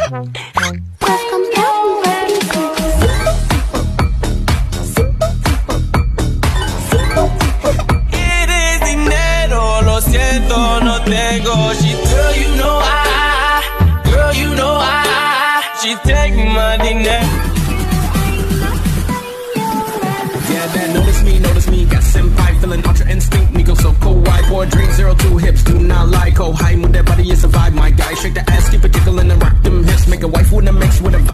Siento, no tengo. Girl, you know I. She take my dinner. Yeah, that notice me. Got senpai feeling ultra instinct. Nico so cold, white boy, dream 02 hips. Do not lie, cold high, move that body, it's a vibe, my guy. Shake the ass, keep it jiggling and rock them hips. Make a wife with a mix with a